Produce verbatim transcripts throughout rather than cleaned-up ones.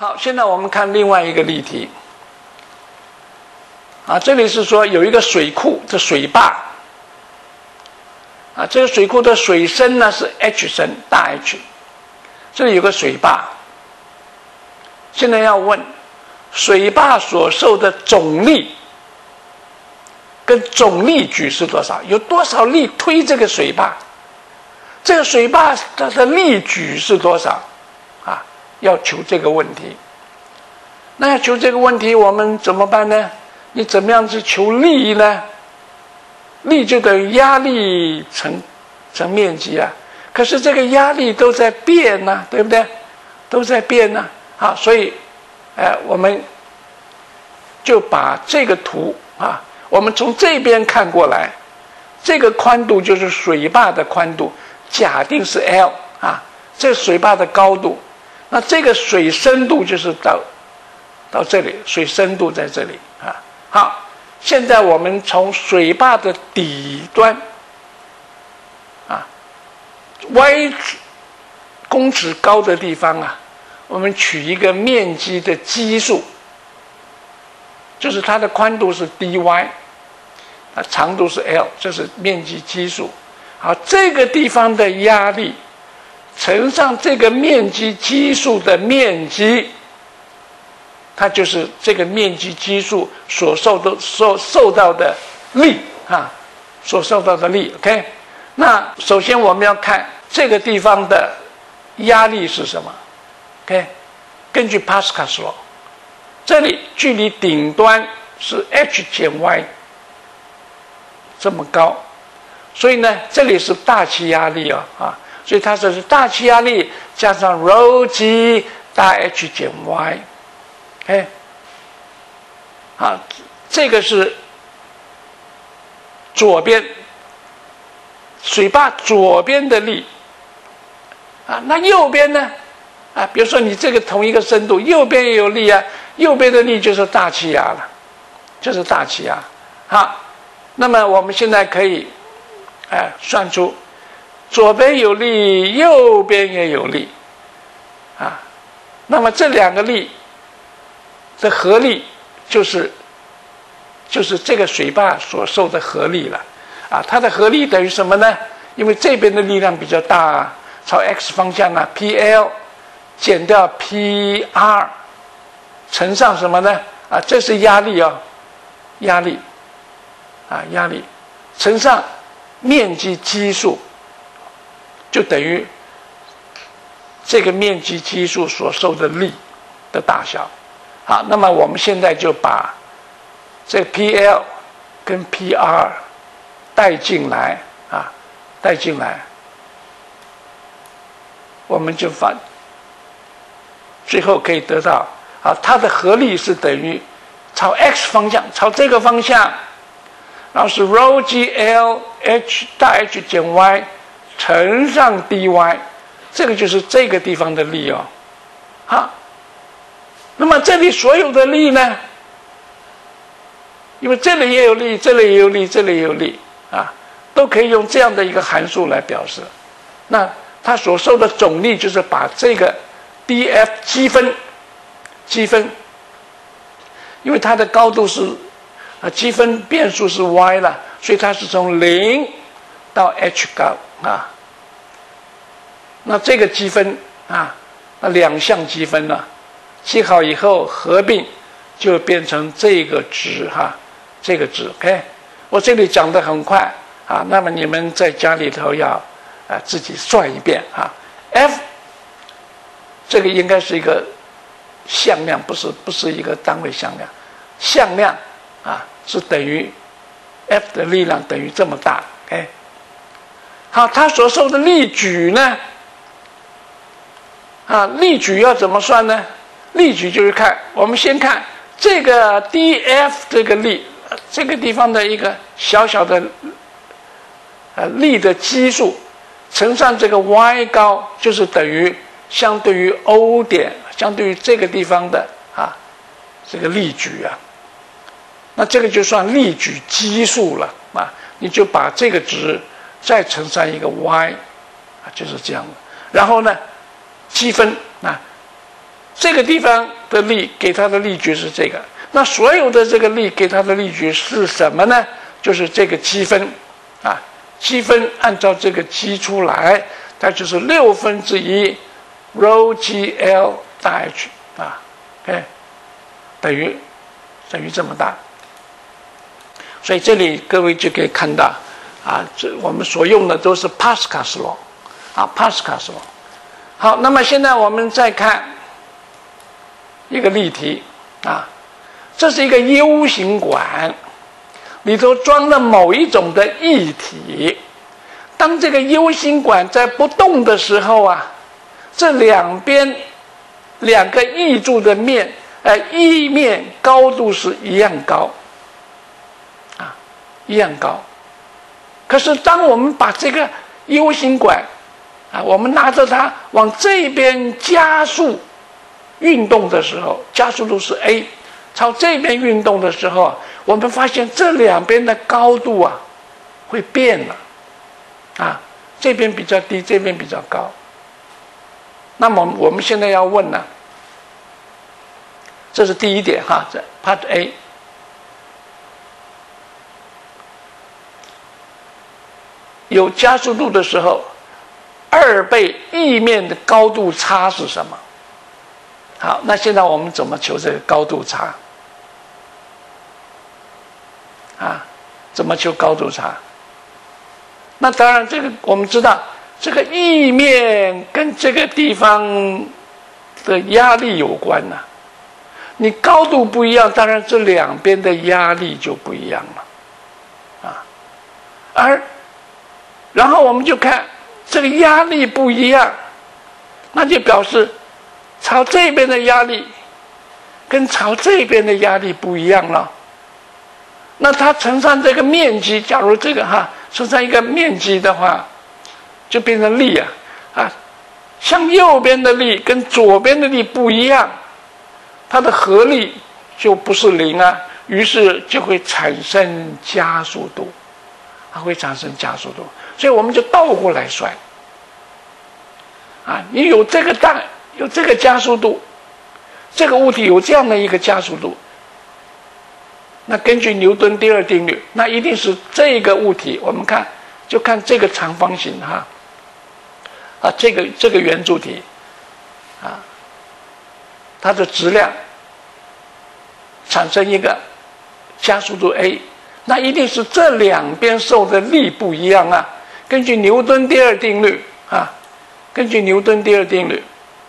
好，现在我们看另外一个例题。啊，这里是说有一个水库的水坝，啊，这个水库的水深呢是 H 深，大 H， 这里有个水坝。现在要问，水坝所受的总力跟总力矩是多少？有多少力推这个水坝？这个水坝它的力矩是多少？啊，要求这个问题。那要求这个问题，我们怎么办呢？你怎么样去求力呢？力就等于压力乘乘面积啊。可是这个压力都在变呢、啊，对不对？都在变呢、啊。好，所以，呃，我们就把这个图啊，我们从这边看过来，这个宽度就是水坝的宽度，假定是 L 啊，这个水坝的高度，那这个水深度就是到到这里，水深度在这里啊。好，现在我们从水坝的底端啊 y 公尺高的地方啊，我们取一个面积的基数，就是它的宽度是 dy， 啊，长度是 L， 这是面积基数。好，这个地方的压力乘上这个面积基数的面积，它就是这个面积基数所受的受受到的力啊，所受到的力。OK， 那首先我们要看这个地方的压力是什么。OK， 根据 Pascal's law， 这里距离顶端是 h 减 y 这么高，所以呢，这里是大气压力啊啊，所以它这是大气压力加上 ρ g 大 h 减 y。哎，啊，这个是左边水坝左边的力啊，那右边呢？啊，比如说你这个同一个深度，右边也有力啊，右边的力就是大气压了，就是大气压。好，那么我们现在可以哎算出左边有力，右边也有力啊，那么这两个力的合力就是就是这个水坝所受的合力了啊，它的合力等于什么呢？因为这边的力量比较大啊，朝 x 方向啊 ，P L 减掉 P R 乘上什么呢？啊，这是压力哦，压力啊压力乘上面积基数，就等于这个面积基数所受的力的大小。好，那么我们现在就把这 P L 跟 P R 带进来啊，带进来，我们就发，最后可以得到啊，它的合力是等于朝 x 方向，朝这个方向，然后是 ρ g L h 大 h 减 y 乘上 dy， 这个就是这个地方的力哦，好。那么这里所有的力呢？因为这里也有力，这里也有力，这里也有力啊，都可以用这样的一个函数来表示。那它所受的总力就是把这个 dF 积分，积分，因为它的高度是啊积分变数是 y 了，所以它是从零到 h 高啊。那这个积分啊，那两项积分呢？记好以后合并就变成这个值哈，这个值 OK。我这里讲得很快啊，那么你们在家里头要啊自己算一遍啊。F 这个应该是一个向量，不是不是一个单位向量，向量啊是等于 F 的力量等于这么大 OK。好，它所受的力矩呢？啊，力矩要怎么算呢？力矩就是看，我们先看这个 dF 这个力，这个地方的一个小小的呃力的基数，乘上这个 y 高，就是等于相对于 O 点，相对于这个地方的啊这个力矩啊，那这个就算力矩基数了啊，你就把这个值再乘上一个 y 啊，就是这样的。然后呢，积分啊。 这个地方的力给它的力矩是这个，那所有的这个力给它的力矩是什么呢？就是这个积分啊，积分按照这个积出来，它就是六分之一 rho G L 大 H 啊 ，OK， 等于等于这么大。所以这里各位就可以看到啊，这我们所用的都是 Pascal's law 啊 ，Pascal's law。好，那么现在我们再看一个例题啊，这是一个 U 型管，里头装了某一种的液体。当这个 U 型管在不动的时候啊，这两边两个液柱的面，呃，液面高度是一样高，啊，一样高。可是当我们把这个 U 型管啊，我们拿着它往这边加速运动的时候，加速度是 a， 朝这边运动的时候，我们发现这两边的高度啊会变了，啊，这边比较低，这边比较高。那么我们现在要问呢，这是第一点哈，这 Part A。有加速度的时候，二倍液面的高度差是什么？好，那现在我们怎么求这个高度差？啊，怎么求高度差？那当然，这个我们知道，这个液面跟这个地方的压力有关呐、啊。你高度不一样，当然这两边的压力就不一样了，啊，而然后我们就看这个压力不一样，那就表示朝这边的压力跟朝这边的压力不一样了。那它乘上这个面积，假如这个哈乘上一个面积的话，就变成力啊啊，像右边的力跟左边的力不一样，它的合力就不是零啊，于是就会产生加速度，它会产生加速度。所以我们就倒过来算，啊，你有这个大，有这个加速度，这个物体有这样的一个加速度，那根据牛顿第二定律，那一定是这个物体，我们看就看这个长方形哈，啊，这个这个圆柱体，啊，它的质量产生一个加速度 a， 那一定是这两边受的力不一样啊。根据牛顿第二定律啊，根据牛顿第二定律，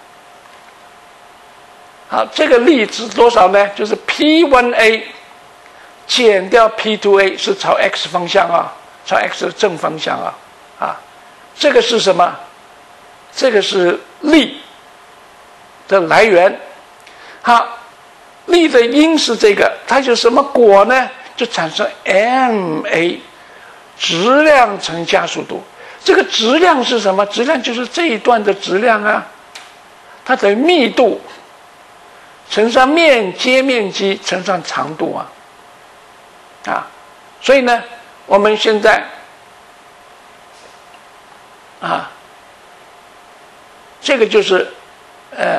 好，这个力值多少呢？就是 P 一 A 减掉 P 二 A 是朝 x 方向啊，朝 x 的正方向啊，啊，这个是什么？这个是力的来源。好，力的因是这个，它有什么果呢？就产生 ma。质量乘加速度，这个质量是什么？质量就是这一段的质量啊，它等于密度乘上面接面积乘上长度啊，啊，所以呢，我们现在啊，这个就是呃，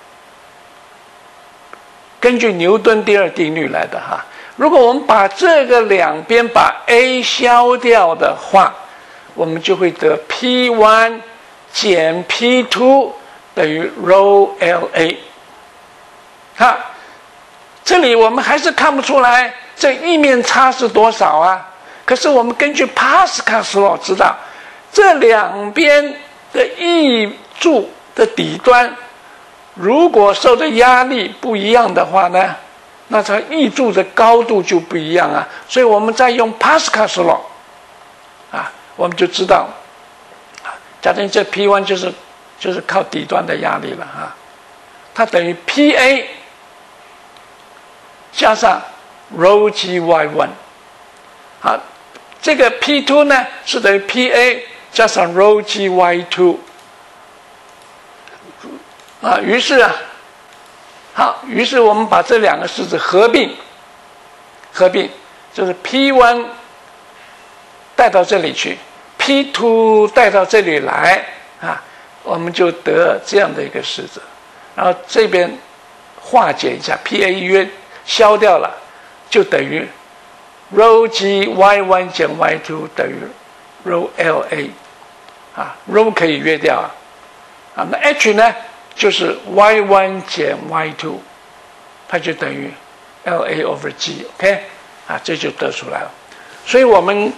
根据牛顿第二定律来的哈。如果我们把这个两边把 a 消掉的话，我们就会得 P 一 减 P 二 等于 rho L A。好，这里我们还是看不出来这液面差是多少啊？可是我们根据 Pascal's law 知道，这两边的液柱的底端，如果受的压力不一样的话呢？那它液柱的高度就不一样啊，所以我们再用 Pascal's law 啊，我们就知道，啊，假定这 P 一 就是就是靠底端的压力了啊，它等于 P A 加上 rho G Y 一， 好，这个 P 二 呢是等于 P A 加上 rho G Y 二， 啊，于是啊。好，于是我们把这两个式子合并，合并就是 P 一 带到这里去 ，P 二 带到这里来啊，我们就得这样的一个式子。 然后这边化简一下 ，P A 约消掉了，就等于 rho G Y 一 减 Y 二 等于 rho L A， 啊 ，rho 可以约掉啊，啊，那 H 呢就是 Y 一 减 Y 二， 它就等于 L A over G，OK， 啊，这就得出来了。所以我们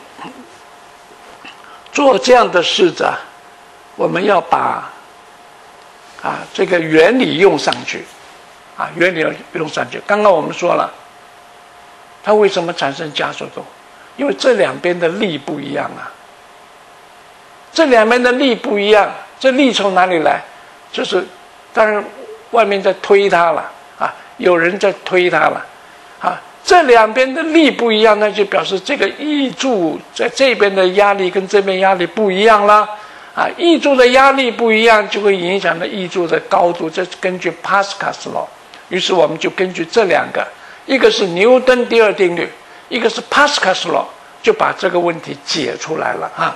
做这样的式子啊，我们要把啊这个原理用上去，啊，原理要用上去。刚刚我们说了。它为什么产生加速度？因为这两边的力不一样啊。这两边的力不一样，这力从哪里来？就是当然外面在推它了啊，有人在推它了啊。这两边的力不一样，那就表示这个翼柱在这边的压力跟这边压力不一样啦啊。翼柱的压力不一样，就会影响到翼柱的高度。这是根据 Pascal's law。于是我们就根据这两个。一个是牛顿第二定律，一个是 Pascal's law， 就把这个问题解出来了啊。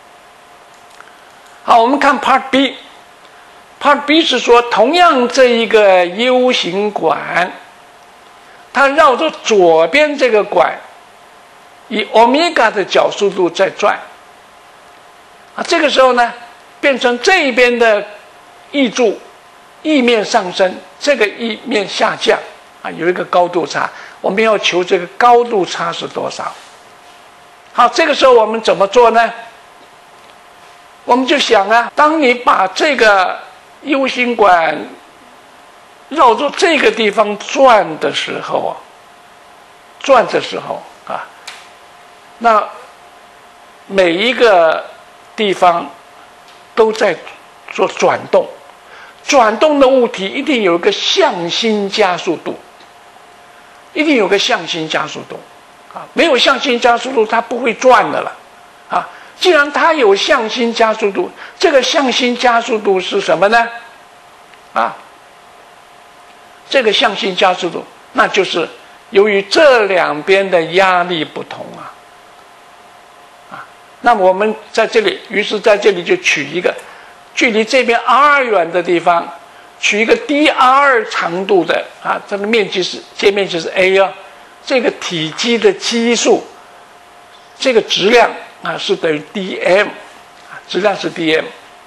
好，我们看 Part B。Part B 是说，同样这一个 U 型管，它绕着左边这个管，以欧米伽的角速度在转。啊，这个时候呢，变成这一边的翼柱翼面上升，这个翼面下降。啊，有一个高度差，我们要求这个高度差是多少？好，这个时候我们怎么做呢？我们就想啊，当你把这个 U 型管绕着这个地方转的时候啊，转的时候啊，那每一个地方都在做转动，转动的物体一定有一个向心加速度。一定有个向心加速度，啊，没有向心加速度，它不会转的了，啊，既然它有向心加速度，这个向心加速度是什么呢？啊，这个向心加速度，那就是由于这两边的压力不同啊，啊，那我们在这里，于是在这里就取一个距离这边 r 远的地方。取一个 d r 长度的啊，这个面积是界面积是 a 啊，这个体积的基数，这个质量啊是等于 dm， 啊，质量是 dm。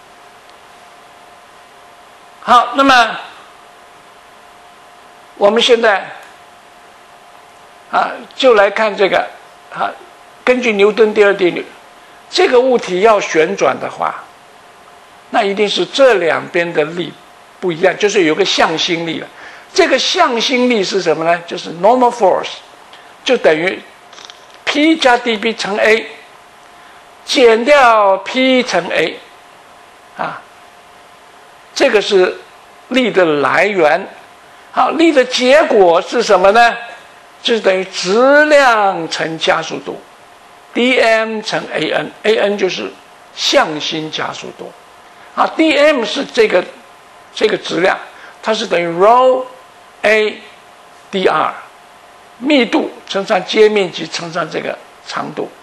好，那么我们现在啊就来看这个啊，根据牛顿第二定律，这个物体要旋转的话，那一定是这两边的力。不一样，就是有个向心力了。这个向心力是什么呢？就是 normal force， 就等于 P 加 dB 乘 A， 减掉 P 乘 A， 啊，这个是力的来源。好，力的结果是什么呢？就是等于质量乘加速度 ，dm 乘 an，an 就是向心加速度，啊 ，dm 是这个。这个质量，它是等于 rho a dr， 密度乘上接面积乘上这个长度。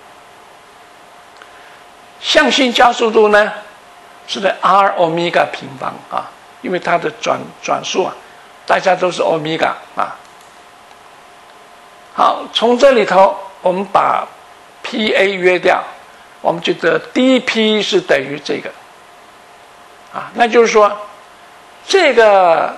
向心加速度呢，是在 r 欧米伽平方啊，因为它的转转速啊，大家都是欧米伽啊。好，从这里头我们把 P A 约掉，我们就得 dP 是等于这个啊，那就是说。这个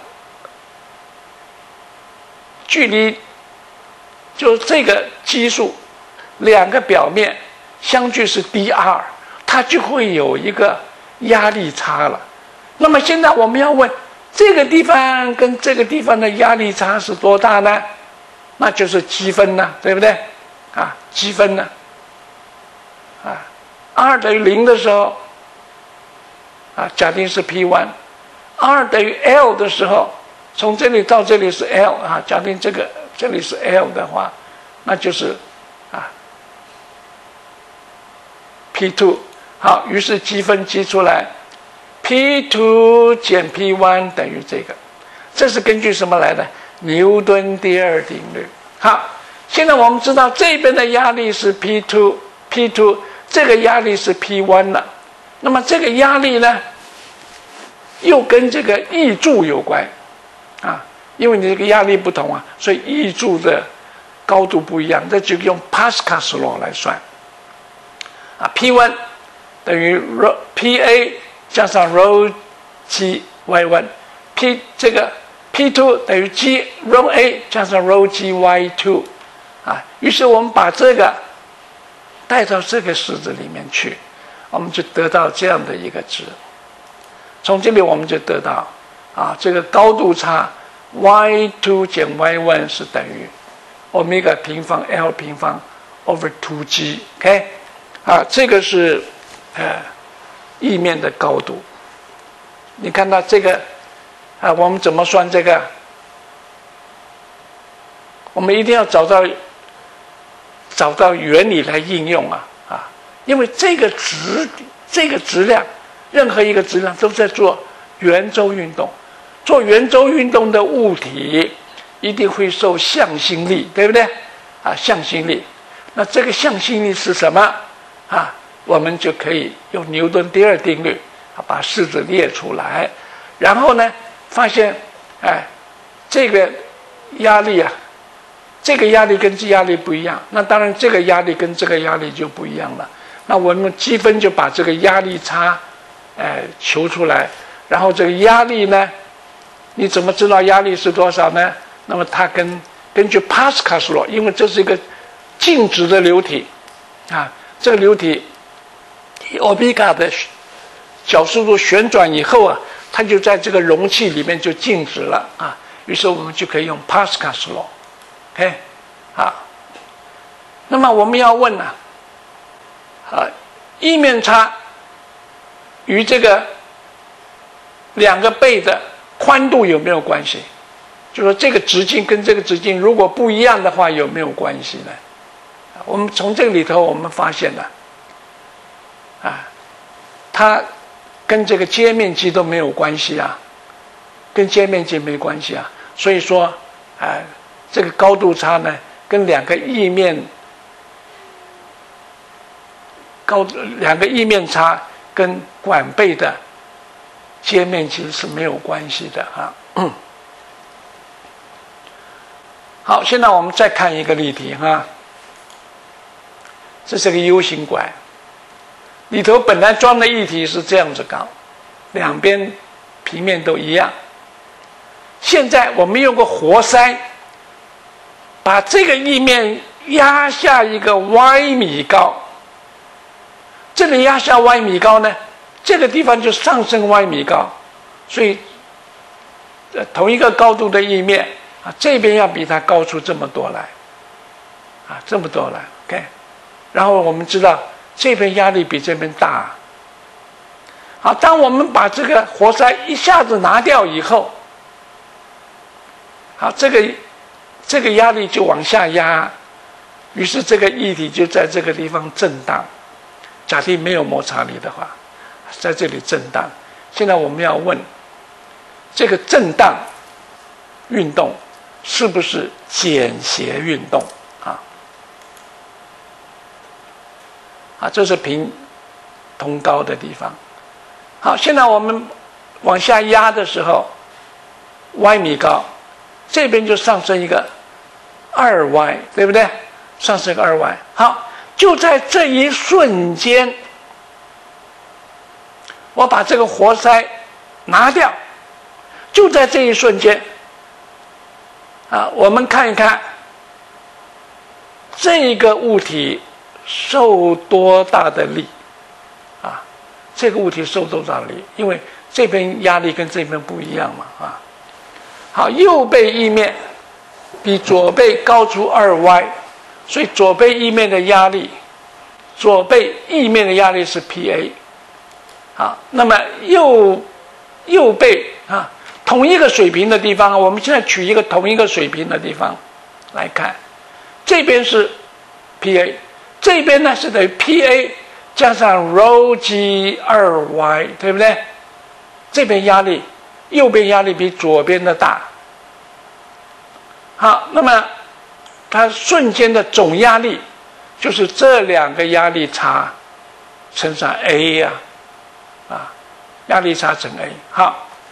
距离，就是这个基数，两个表面相距是 dr， 它就会有一个压力差了。那么现在我们要问，这个地方跟这个地方的压力差是多大呢？那就是积分呢，对不对？啊，积分呢？啊 ，r 等于零的时候，啊，假定是 P 一。r 等于 L 的时候，从这里到这里是 L 啊，假定这个这里是 L 的话，那就是啊 P 二。好，于是积分积出来 ，P 二 减 P 一 等于这个，这是根据什么来的？牛顿第二定律。好，现在我们知道这边的压力是 P 二 P 二， 这个压力是 P 一 了。那么这个压力呢？ 又跟这个翼柱有关啊，因为你这个压力不同啊，所以翼柱的高度不一样，这就用 Pascal's law 来算啊 ，P 一 等于 P A 加上 rho G Y 一 ，P 这个 P 二 等于 G rho A 加上 rho G Y 二啊，于是我们把这个带到这个式子里面去，我们就得到这样的一个值。从这里我们就得到啊，这个高度差 y 二 减 y 一 是等于 omega 平方 L 平方 over 二 G，OK， 啊，这个是呃翼面的高度。你看到这个啊，我们怎么算这个？我们一定要找到找到原理来应用啊啊，因为这个质这个质量。任何一个质量都在做圆周运动，做圆周运动的物体一定会受向心力，对不对？啊，向心力。那这个向心力是什么？啊，我们就可以用牛顿第二定律啊，把式子列出来，然后呢，发现，哎，这个压力啊，这个压力跟这压力不一样，那当然这个压力跟这个压力就不一样了。那我们积分就把这个压力差。哎，求出来，然后这个压力呢？你怎么知道压力是多少呢？那么它跟根据 Pascal's law， 因为这是一个静止的流体啊，这个流体以欧米伽的角速度旋转以后啊，它就在这个容器里面就静止了啊。于是我们就可以用 Pascal's law，OK， 啊。那么我们要问呢、啊，啊，翼面差。与这个两个倍的宽度有没有关系？就说这个直径跟这个直径如果不一样的话，有没有关系呢？我们从这个里头我们发现了，啊，它跟这个接面积都没有关系啊，跟接面积没关系啊。所以说，啊，这个高度差呢，跟两个翼面高两个翼面差。跟管背的接面积是没有关系的啊。好，现在我们再看一个例题哈，这是个 U 型管，里头本来装的液体是这样子高，两边平面都一样。现在我们用个活塞，把这个液面压下一个 y 米高。这里压下 y 米高呢，这个地方就上升 y 米高，所以，呃，同一个高度的液面啊，这边要比它高出这么多来，啊，这么多来 ，OK。然后我们知道这边压力比这边大。好，当我们把这个活塞一下子拿掉以后，好，这个这个压力就往下压，于是这个液体就在这个地方震荡。假定没有摩擦力的话，在这里震荡。现在我们要问，这个震荡运动是不是简谐运动啊？啊，这是平同高的地方。好，现在我们往下压的时候 ，y 米高，这边就上升一个二 y， 对不对？上升一个二 y。好。就在这一瞬间，我把这个活塞拿掉。就在这一瞬间，啊，我们看一看这个物体受多大的力，啊，这个物体受多大的力？因为这边压力跟这边不一样嘛，啊，好，右背翼面比左背高出二 y。所以左背翼面的压力，左背翼面的压力是 P A， 好，那么右右背啊，同一个水平的地方，我们现在取一个同一个水平的地方来看，这边是 P A， 这边呢是等于 P A 加上 rho G 二 y， 对不对？这边压力，右边压力比左边的大。好，那么它瞬间的总压力就是这两个压力差乘上 A 呀、啊，啊，压力差乘 A。好，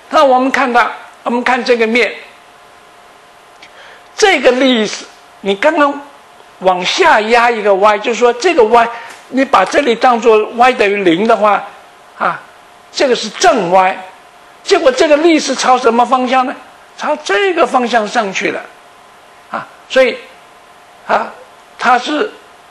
那我们看到，我们看这个面，这个力是你刚刚往下压一个 y， 就是说这个 y， 你把这里当作 y 等于零的话，啊，这个是正 y， 结果这个力是朝什么方向呢？朝这个方向上去了，啊，所以啊，它是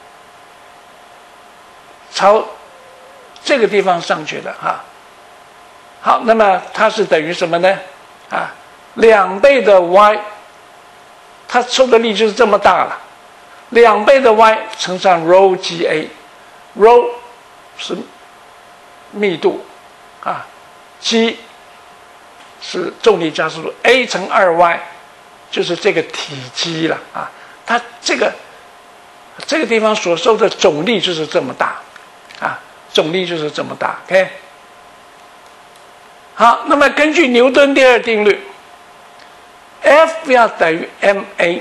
朝这个地方上去的啊。好，那么它是等于什么呢？啊，两倍的 y， 它受的力就是这么大了，两倍的 y 乘上 rho g a，rho 是密度啊 ，g 是重力加速度 ，a 乘二 y 就是这个体积了啊。它这个这个地方所受的总力就是这么大啊，总力就是这么大 ，OK。好，那么根据牛顿第二定律 ，F 要等于 ma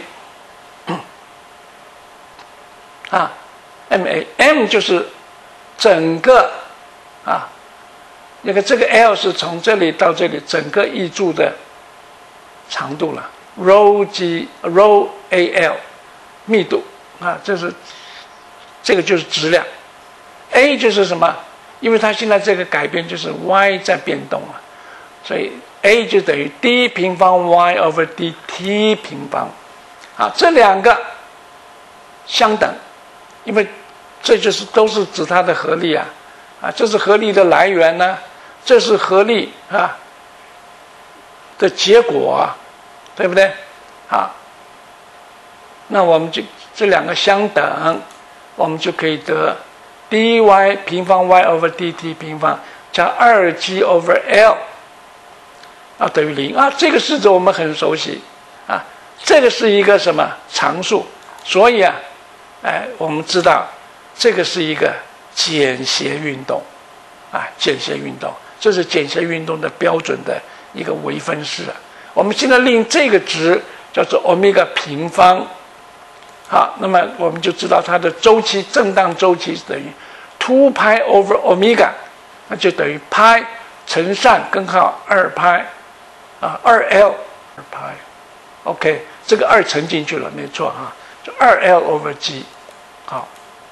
啊 ，ma，m 就是整个啊，那个这个 L 是从这里到这里整个翼柱的长度了 ，rho g rho al 密度啊，这是这个就是质量 ，a 就是什么？因为它现在这个改变就是 y 在变动了，所以 a 就等于 d 平方 y over dt 平方，啊，这两个相等，因为这就是都是指它的合力啊，啊，这是合力的来源呢、啊，这是合力啊的结果啊，对不对？好，那我们就这两个相等，我们就可以得 dy 平方 y over dt 平方加 二 g over l 啊等于零啊，这个式子我们很熟悉啊，这个是一个什么常数，所以啊，哎，我们知道这个是一个简谐运动啊，简谐运动，这是简谐运动的标准的一个微分式啊。我们现在令这个值叫做欧米伽平方。好，那么我们就知道它的周期震荡周期是等于 two pi over omega， 那就等于派乘上根号二派啊，二 l 二派 ，OK， 这个二乘进去了，没错啊，就二 l over g。好，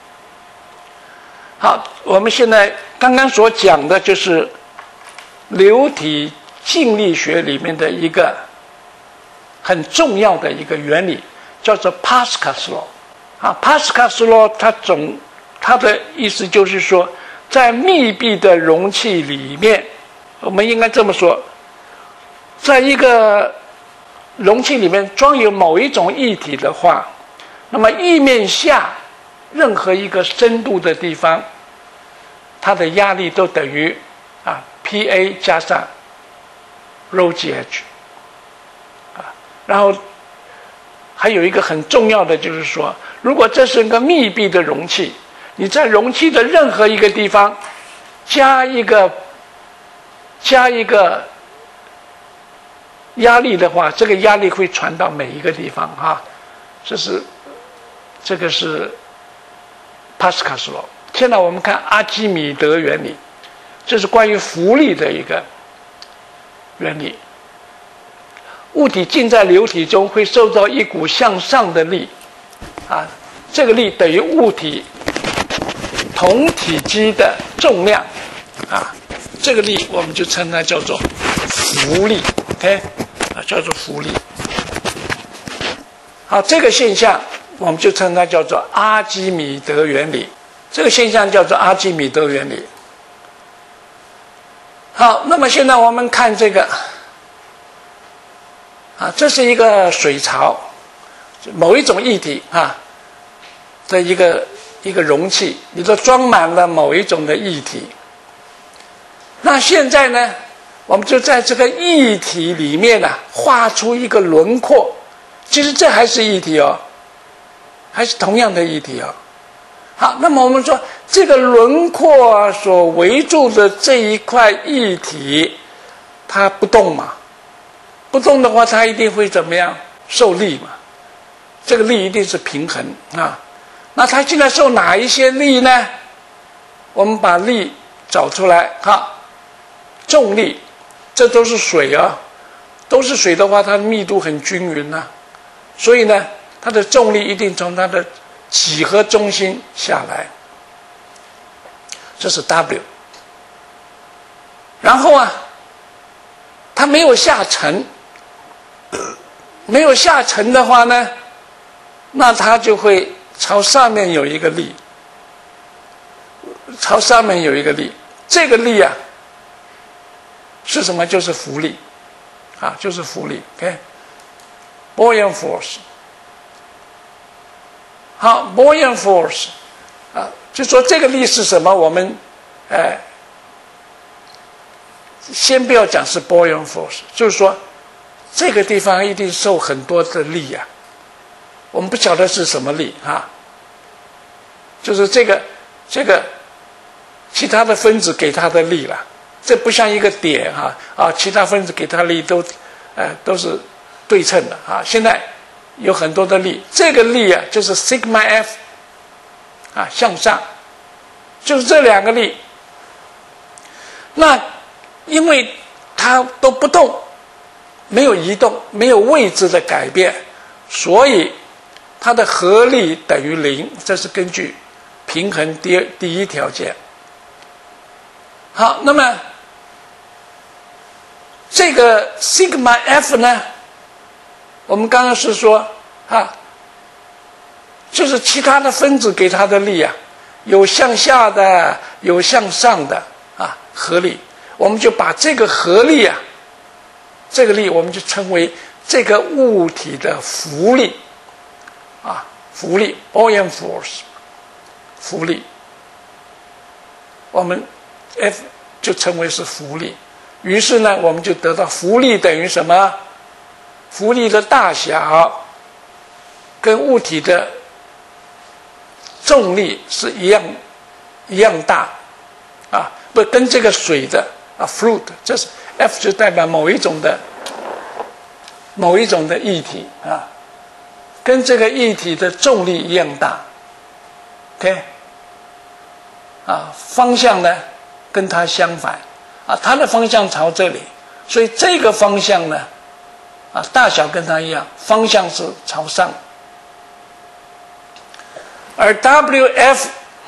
好，我们现在刚刚所讲的就是流体静力学里面的一个很重要的一个原理。叫做 Pascal's law 啊 ，Pascal's law 它总它的意思就是说，在密闭的容器里面，我们应该这么说，在一个容器里面装有某一种液体的话，那么液面下任何一个深度的地方，它的压力都等于啊 P A 加上 rho G H 啊，然后。还有一个很重要的就是说，如果这是一个密闭的容器，你在容器的任何一个地方加一个加一个压力的话，这个压力会传到每一个地方哈。这是这个是 Pascal's law。现在我们看阿基米德原理，这是关于浮力的一个原理。物体浸在流体中会受到一股向上的力，啊，这个力等于物体同体积的重量，啊，这个力我们就称它叫做浮力 ，OK， 啊，叫做浮力。好，这个现象我们就称它叫做阿基米德原理，这个现象叫做阿基米德原理。好，那么现在我们看这个。啊，这是一个水槽，某一种液体啊的一个一个容器，里头装满了某一种的液体。那现在呢，我们就在这个液体里面呢、啊，画出一个轮廓。其实这还是液体哦，还是同样的液体哦。好，那么我们说这个轮廓所围住的这一块液体，它不动嘛？不动的话，它一定会怎么样？受力嘛，这个力一定是平衡啊。那它现在受哪一些力呢？我们把力找出来哈，重力这都是水啊，都是水的话，它的密度很均匀呐、啊，所以呢，它的重力一定从它的几何中心下来，这是 W。然后啊，它没有下沉，没有下沉的话呢，那它就会朝上面有一个力，朝上面有一个力，这个力啊。是什么？就是浮力，啊，就是浮力 ，OK，buoyant force。好 ，buoyant force， 啊，就说这个力是什么？我们，哎，先不要讲是 buoyant force， 就是说这个地方一定受很多的力呀、啊，我们不晓得是什么力啊，就是这个这个其他的分子给它的力了。这不像一个点哈啊，其他分子给它力都，呃，都是对称的啊。现在有很多的力，这个力啊就是 sigma F， 啊向上，就是这两个力。那因为它都不动，没有移动，没有位置的改变，所以它的合力等于零。这是根据平衡第第一条件。好，那么这个 sigma F 呢，我们刚刚是说啊，就是其他的分子给它的力啊，有向下的，有向上的啊，合力，我们就把这个合力啊，这个力我们就称为这个物体的浮力啊，浮力 buoyant force， 浮力，我们 F 就称为是浮力。于是呢，我们就得到浮力等于什么？浮力的大小跟物体的重力是一样一样大啊，不跟这个水的啊 fluid， 这是 F 就代表某一种的某一种的液体啊，跟这个液体的重力一样大 ，OK， 啊，方向呢跟它相反。啊，它的方向朝这里，所以这个方向呢，啊，大小跟它一样，方向是朝上。而 W F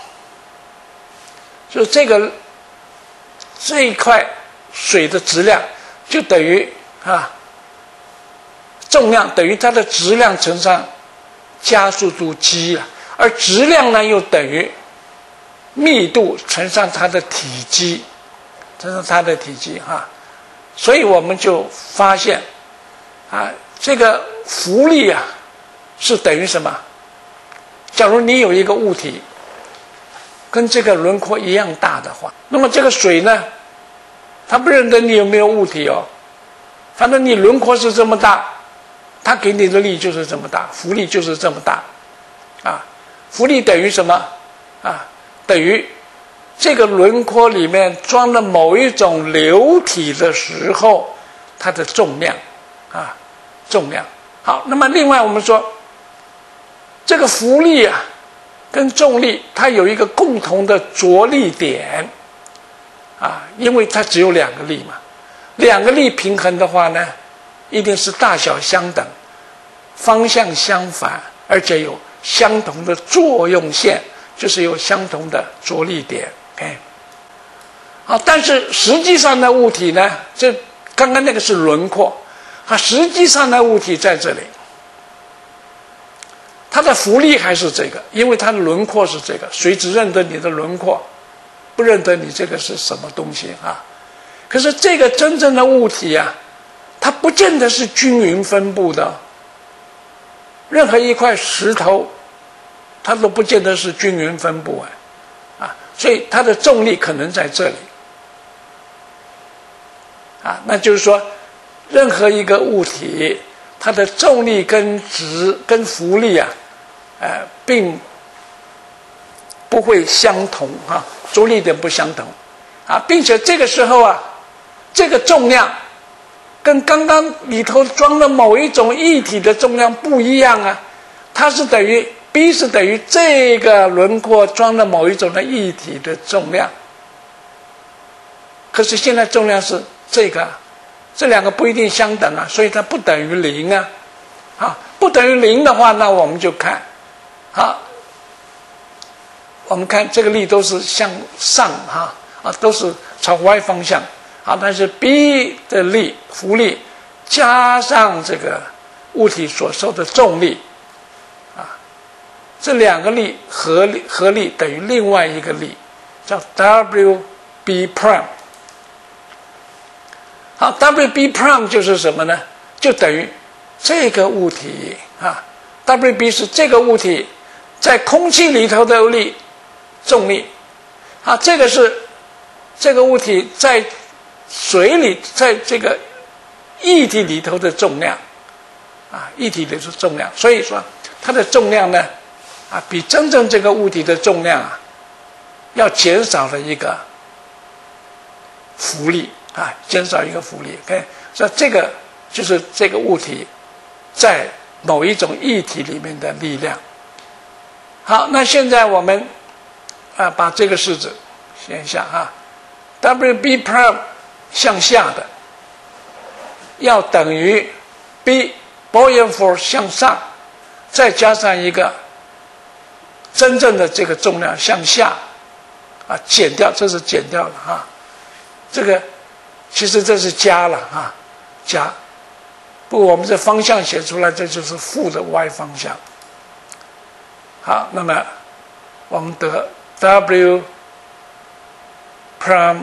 就这个这一块水的质量就等于啊重量等于它的质量乘上加速度 g 啊，而质量呢又等于密度乘上它的体积。这是它的体积哈，所以我们就发现啊，这个浮力啊是等于什么？假如你有一个物体跟这个轮廓一样大的话，那么这个水呢，它不认得你有没有物体哦，反正你轮廓是这么大，它给你的力就是这么大，浮力就是这么大啊。浮力等于什么啊？等于这个轮廓里面装了某一种流体的时候，它的重量啊，重量。好，那么另外我们说，这个浮力啊，跟重力它有一个共同的着力点啊，因为它只有两个力嘛，两个力平衡的话呢，一定是大小相等，方向相反，而且有相同的作用线，就是有相同的着力点。OK， 好，但是实际上的物体呢，这刚刚那个是轮廓，它实际上的物体在这里，它的浮力还是这个，因为它的轮廓是这个，水只认得你的轮廓，不认得你这个是什么东西啊。可是这个真正的物体啊，它不见得是均匀分布的，任何一块石头，它都不见得是均匀分布啊。所以它的重力可能在这里啊，那就是说，任何一个物体，它的重力跟质跟浮力啊，呃，并不会相同啊，着力点不相同啊，并且这个时候啊，这个重量跟刚刚里头装的某一种液体的重量不一样啊，它是等于。B 是等于这个轮廓装了某一种的液体的重量，可是现在重量是这个， 这两个不一定相等啊，所以它不等于零啊。啊，不等于零的话，那我们就看，啊，我们看这个力都是向上哈，啊，都是朝 y 方向，啊，但是 B 的力浮力加上这个物体所受的重力，啊，这两个力合力合力等于另外一个力，叫 W B prime。好 ，W B prime 就是什么呢？就等于这个物体啊 ，W B 是这个物体在空气里头的力重力，啊，这个是这个物体在水里，在这个液体里头的重量，啊，液体里头的重量，所以说它的重量呢，啊，比真正这个物体的重量啊，要减少了一个浮力啊，减少一个浮力 ，OK， 所以这个就是这个物体在某一种液体里面的力量。好，那现在我们啊把这个式子写一下啊 ，W B prime 向下的要等于 B buoyant force 向上，再加上一个真正的这个重量向下啊减掉，这是减掉了啊，这个其实这是加了啊加。不，我们这方向写出来，这就是负的 y 方向。好，那么我们得 W prime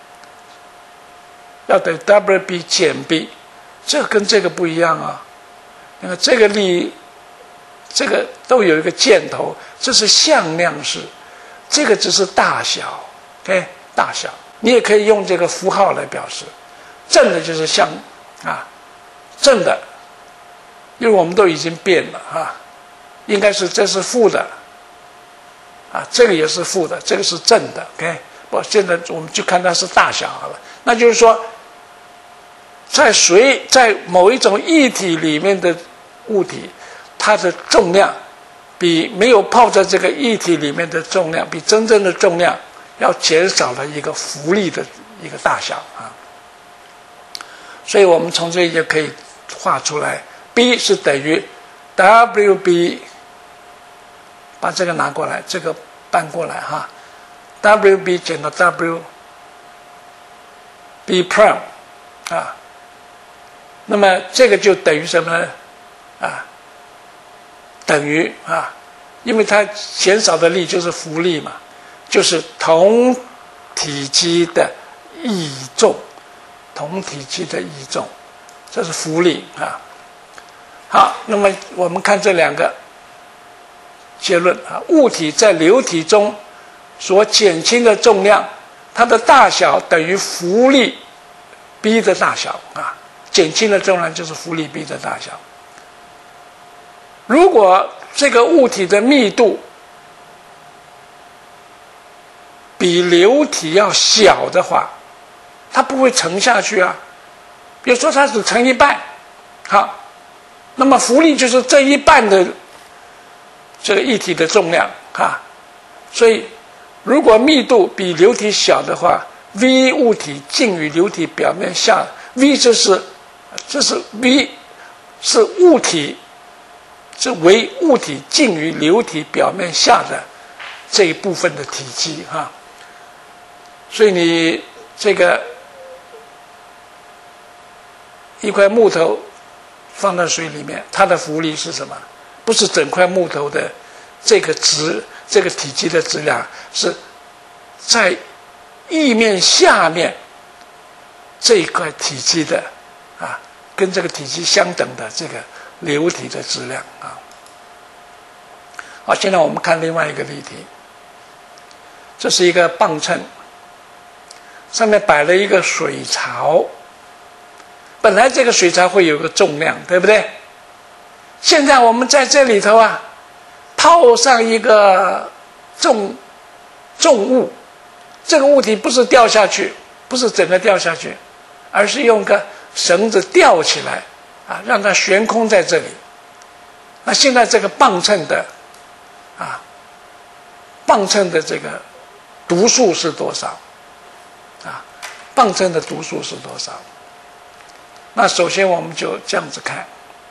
要等于 W B 减 B， 这跟这个不一样啊。你看这个力，这个都有一个箭头，这是向量式，这个只是大小 ，OK， 大小。你也可以用这个符号来表示，正的就是向啊。正的，因为我们都已经变了啊，应该是这是负的，啊，这个也是负的，这个是正的 ，OK。我现在我们就看它是大小好了，那就是说，在水在某一种液体里面的物体，它的重量比没有泡在这个液体里面的重量，比真正的重量要减少了一个浮力的一个大小啊。所以我们从这里就可以画出来 ，B 是等于 W B， 把这个拿过来，这个搬过来哈 ，W B 减到 W B prime 啊，那么这个就等于什么呢？啊，等于啊，因为它减少的力就是浮力嘛，就是同体积的乙重。同体积的乙重，这是浮力啊。好，那么我们看这两个结论啊，物体在流体中所减轻的重量，它的大小等于浮力 B 的大小啊，减轻的重量就是浮力 B 的大小。如果这个物体的密度比流体要小的话，它不会沉下去啊，比如说它只沉一半，好，那么浮力就是这一半的这个液体的重量啊，所以如果密度比流体小的话 ，V 物体近于流体表面下 ，V 这是这是 V 是物体，是为物体近于流体表面下的这一部分的体积哈，所以你这个。一块木头放到水里面，它的浮力是什么？不是整块木头的这个质，这个体积的质量，是在液面下面这一块体积的啊，跟这个体积相等的这个流体的质量啊。好，现在我们看另外一个例题，这是一个磅秤，上面摆了一个水槽。本来这个水槽会有个重量，对不对？现在我们在这里头啊，套上一个重重物，这个物体不是掉下去，不是整个掉下去，而是用个绳子吊起来啊，让它悬空在这里。那现在这个磅秤的啊，磅秤的这个读数是多少？啊，磅秤的读数是多少？ 那首先我们就这样子看，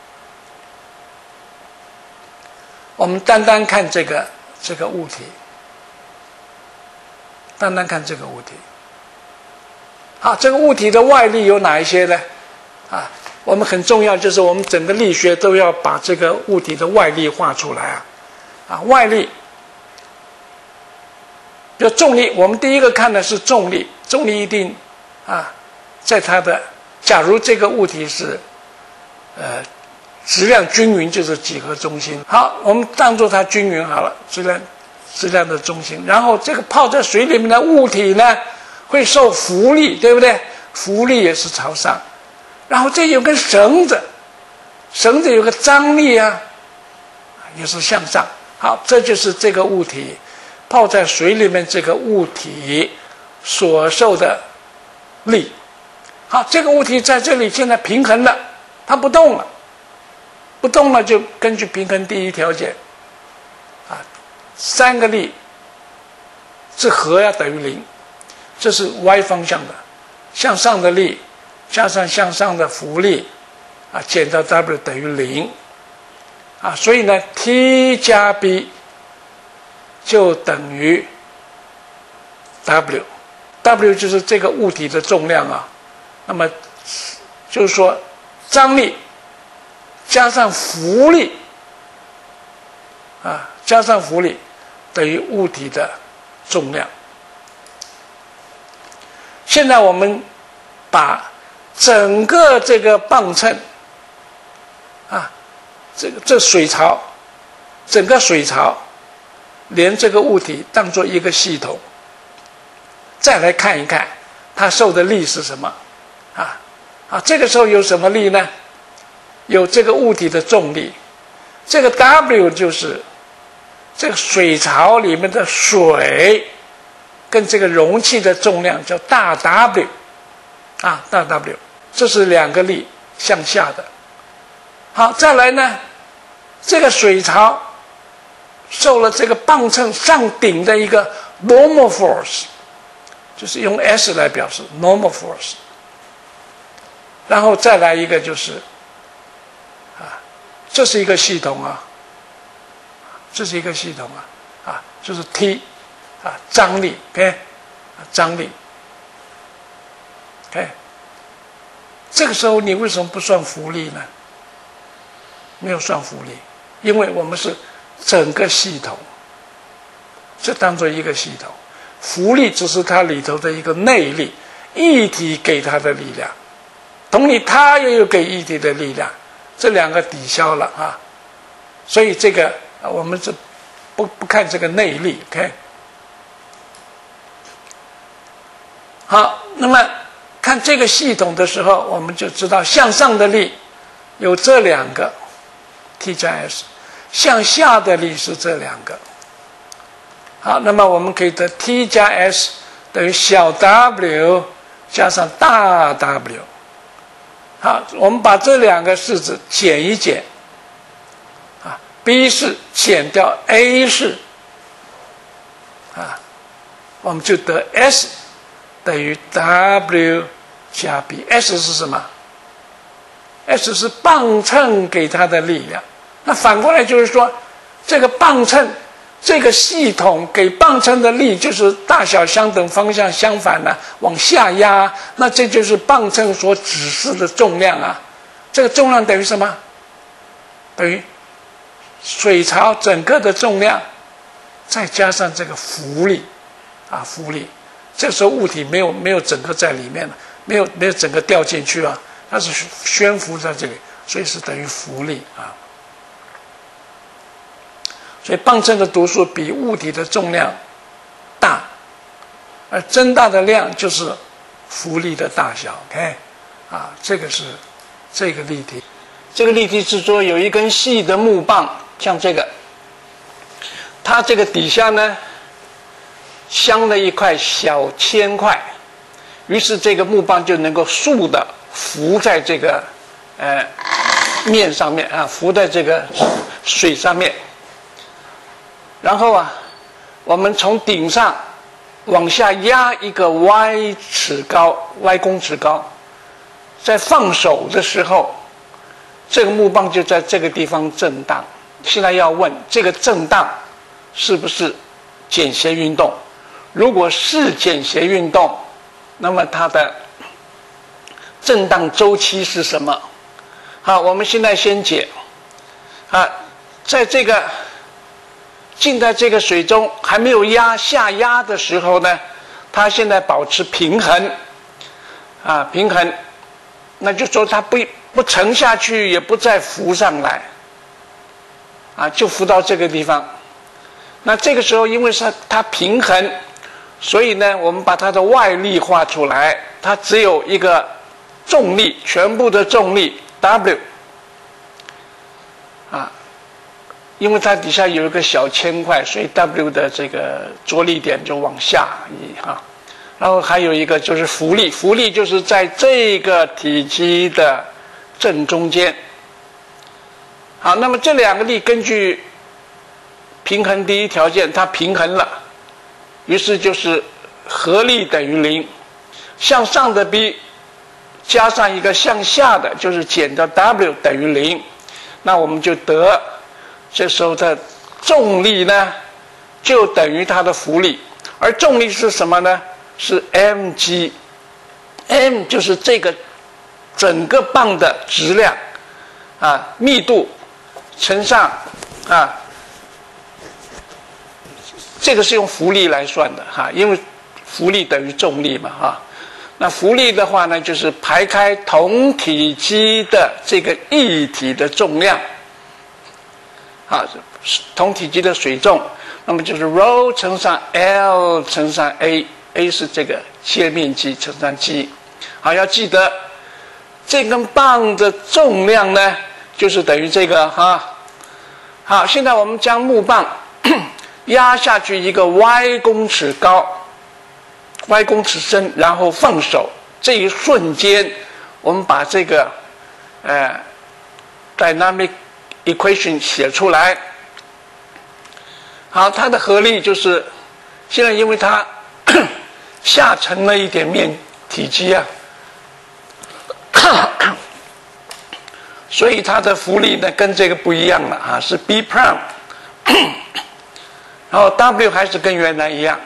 我们单单看这个这个物体，单单看这个物体。好，这个物体的外力有哪一些呢？啊，我们很重要，就是我们整个力学都要把这个物体的外力画出来啊。啊，外力，就重力，我们第一个看的是重力，重力一定啊，在它的，假如这个物体是，呃，质量均匀，就是几何中心。好，我们当作它均匀好了，质量质量的中心。然后这个泡在水里面的物体呢，会受浮力，对不对？浮力也是朝上。然后这有根绳子，绳子有个张力啊，也是向上。好，这就是这个物体泡在水里面这个物体所受的力。好，这个物体在这里现在平衡了，它不动了，不动了就根据平衡第一条件，啊，三个力是和要等于零，这是 y 方向的，向上的力加上向上的浮力，啊，减到 w 等于零。啊，所以呢 ，T 加 B 就等于 W，W 就是这个物体的重量啊。那么就是说，张力加上浮力啊，加上浮力等于物体的重量。现在我们把整个这个磅秤啊。这个这水槽，整个水槽，连这个物体当作一个系统，再来看一看它受的力是什么，啊啊，这个时候有什么力呢？有这个物体的重力，这个 W 就是这个水槽里面的水跟这个容器的重量叫大 W， 啊，大 W， 这是两个力向下的。好，再来呢，这个水槽受了这个磅秤上顶的一个 normal force， 就是用 S 来表示 normal force。然后再来一个就是，啊，这是一个系统啊，这是一个系统啊，啊，就是 T， 啊，张力 ，OK， 啊，张力 ，OK。这个时候你为什么不算浮力呢？没有算浮力，因为我们是整个系统，这当作一个系统，浮力只是它里头的一个内力，液体给它的力量，同理它也有给液体的力量，这两个抵消了啊，所以这个我们是不不看这个内力 ，OK。好，那么看这个系统的时候，我们就知道向上的力有这两个。T 加 S， 向下的力是这两个。好，那么我们可以得 T 加 S 等于小 w 加上大 W。好，我们把这两个式子减一减，啊 ，B 式减掉 A 式，啊，我们就得 S 等于 W 加 B。S 是什么 ？S 是磅秤给它的力量。那反过来就是说，这个磅秤这个系统给磅秤的力就是大小相等，方向相反呢，往下压，那这就是磅秤所指示的重量啊。这个重量等于什么？等于水槽整个的重量，再加上这个浮力啊，浮力。这时候物体没有没有整个在里面了，没有没有整个掉进去啊，它是悬浮在这里，所以是等于浮力啊。所以磅秤的读数比物体的重量大，而增大的量就是浮力的大小。OK， 啊，这个是这个例题。这个例题是说有一根细的木棒，像这个，它这个底下呢镶了一块小铅块，于是这个木棒就能够竖的浮在这个呃面上面啊，浮在这个水上面。然后啊，我们从顶上往下压一个 y 尺高 y 公尺高， 在放手的时候，这个木棒就在这个地方震荡。现在要问，这个震荡是不是简谐运动？如果是简谐运动，那么它的震荡周期是什么？好，我们现在先解。啊，在这个浸在这个水中还没有压下压的时候呢，它现在保持平衡，啊，平衡，那就说它不不沉下去，也不再浮上来，啊，就浮到这个地方。那这个时候，因为是它平衡，所以呢，我们把它的外力画出来，它只有一个重力，全部的重力 W， 啊，因为它底下有一个小铅块，所以 W 的这个着力点就往下移哈。然后还有一个就是浮力，浮力就是在这个体积的正中间。好，那么这两个力根据平衡第一条件，它平衡了，于是就是合力等于零，向上的 B 加上一个向下的，就是减掉 W 等于零，那我们就得这时候的重力呢就等于它的浮力，而重力是什么呢？是 mg，m 就是这个整个棒的质量啊密度乘上啊。这个是用浮力来算的哈，因为浮力等于重力嘛哈。那浮力的话呢，就是排开同体积的这个液体的重量，啊，同体积的水重，那么就是 rho 乘上 L 乘上 A，A 是这个切面积乘上 G。好，要记得这根棒的重量呢，就是等于这个哈。好，现在我们将木棒压下去一个 y 公尺高 ，y 公尺深，然后放手。这一瞬间，我们把这个呃 dynamic equation 写出来。好，它的合力就是现在因为它下沉了一点面体积啊，所以它的浮力呢跟这个不一样了啊，是 B prime。然后 W 还是跟原来一样，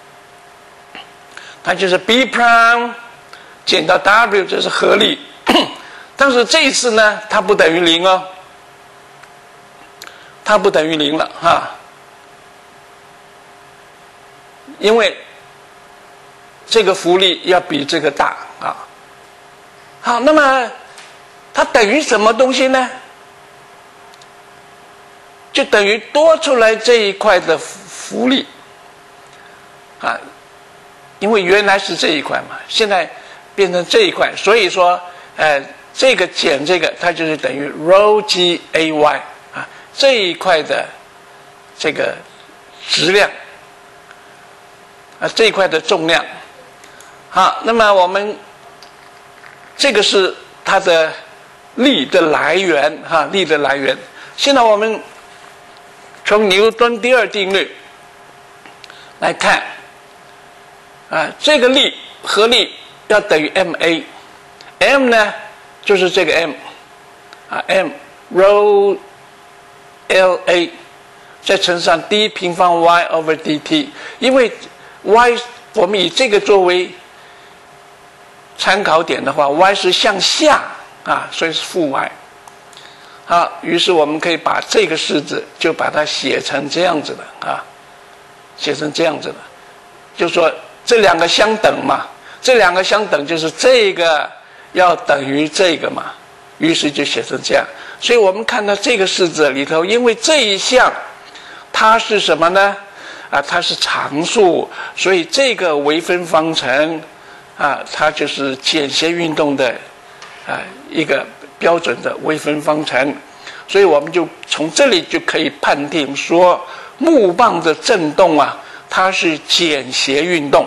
它就是 B prime 减到 W， 这是合力。但是这一次呢，它不等于零哦，它不等于零了哈，因为这个浮力要比这个大啊。好，那么它等于什么东西呢？就等于多出来这一块的浮力啊，因为原来是这一块嘛，现在变成这一块，所以说，呃，这个减这个，它就是等于 rho g a y 啊，这一块的这个质量啊，这一块的重量。好，那么我们这个是它的力的来源哈，力的来源。现在我们从牛顿第二定律来看，啊，这个力合力要等于 ma，m 呢就是这个 m， 啊 m rho la 再乘上 d 平方 y over dt， 因为 y 我们以这个作为参考点的话 ，y 是向下啊，所以是负 y。好，于是我们可以把这个式子就把它写成这样子的啊，写成这样子的，就说这两个相等嘛，这两个相等就是这个要等于这个嘛，于是就写成这样。所以我们看到这个式子里头，因为这一项它是什么呢？啊，它是常数，所以这个微分方程啊，它就是简谐运动的啊一个标准的微分方程，所以我们就从这里就可以判定说，木棒的振动啊，它是简谐运动。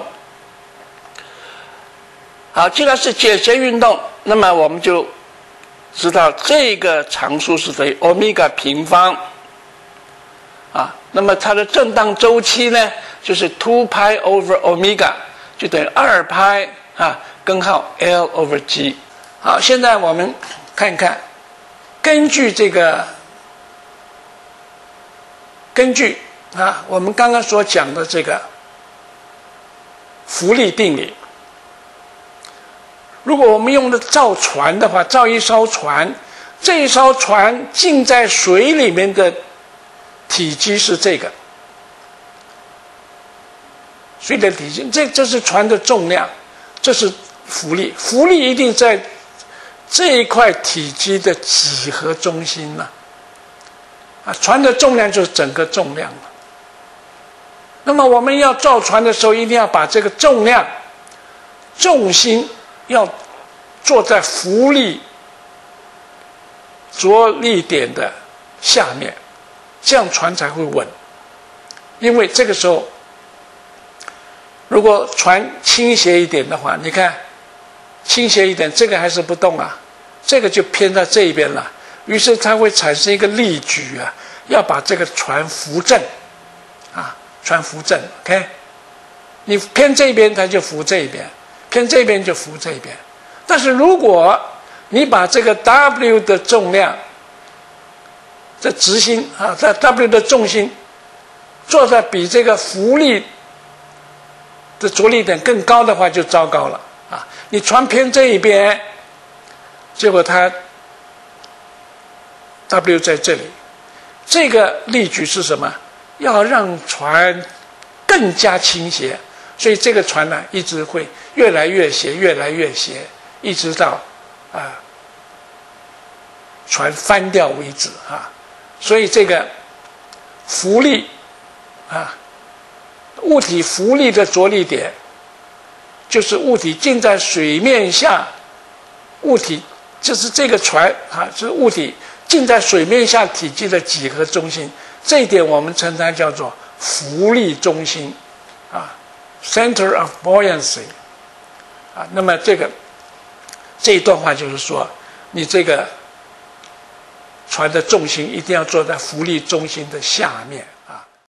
好，既然是简谐运动，那么我们就知道这个常数是等于欧米伽平方啊，那么它的震荡周期呢，就是 two pi over omega， 就等于二派啊根号 L over G。 好，现在我们看看，根据这个，根据啊，我们刚刚所讲的这个浮力定理，如果我们用的造船的话，造一艘船，这一艘船浸在水里面的体积是这个，水的体积，这这是船的重量，这是浮力，浮力一定在这一块体积的几何中心呢、啊？啊，船的重量就是整个重量了。那么我们要造船的时候，一定要把这个重量、重心要坐在浮力着力点的下面，这样船才会稳。因为这个时候，如果船倾斜一点的话，你看倾斜一点，这个还是不动啊，这个就偏到这一边了，于是它会产生一个力矩啊，要把这个船扶正啊，船扶正 ，OK， 你偏这边，它就扶这边，偏这边就扶这边。但是如果你把这个 W 的重量，这直心啊，在 W 的重心做在比这个浮力的着力点更高的话，就糟糕了啊！你船偏这一边，结果它 W 在这里，这个力矩是什么？要让船更加倾斜，所以这个船呢，一直会越来越斜，越来越斜，一直到啊船翻掉为止啊。所以这个浮力啊，物体浮力的着力点，就是物体浸在水面下，物体就是这个船啊，是物体浸在水面下体积的几何中心。这一点我们称它叫做浮力中心啊 ，center of buoyancy 啊。那么这个这一段话就是说，你这个船的重心一定要坐在浮力中心的下面。